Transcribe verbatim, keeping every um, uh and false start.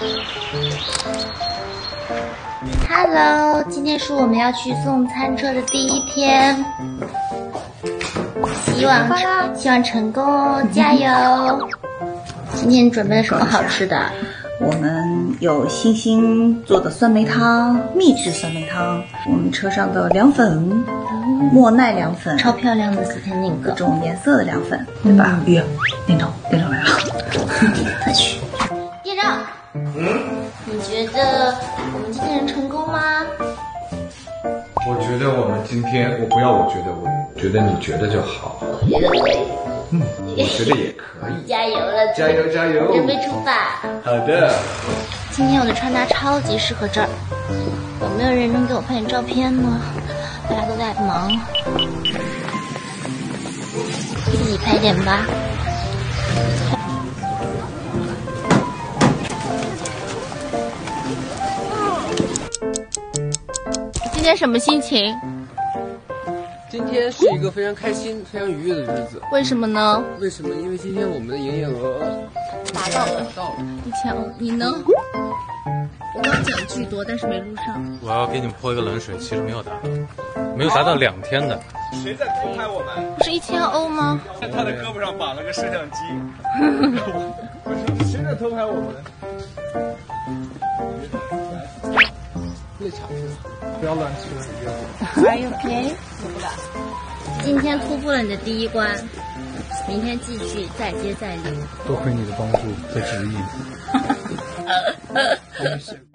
Hello， 今天是我们要去送餐车的第一天，希望希望成功哦，加油！今天你准备了什么好吃的？ 我们有星星做的酸梅汤，秘制酸梅汤。我们车上的凉粉，嗯、莫奈凉粉， 超漂亮的斯坦宁各种颜色的凉粉，对吧？哎呀，店长，店长来了， 快去！店长，嗯，你觉得我们今天能成功吗？ 我觉得我们今天，我不要，我觉得，我觉得你觉得就好。 我觉得可以。 嗯，我觉得也可以。 加油了！ 加油加油！ 准备出发。 好的。 今天我的穿搭超级适合这儿，有没有人能给我拍点照片呢？大家都在忙，自己拍点吧。今天什么心情？ 今天是一个非常开心、非常愉悦的日子。 为什么呢？ 为什么？因为今天我们的营业额达到了， 到了一千欧。你呢？我刚讲巨多，但是没录上。 我要给你们泼一个冷水，其实没有达到，没有达到两天的。 谁在偷拍我们？ 不是一千欧吗？ 在他的胳膊上绑了个摄像机。谁在偷拍我们？ 内场是吧？ 不要乱吃了，你别火。 Are you okay？ 今天突破了你的第一关，明天继续再接再厉。 多亏你的帮助和指引。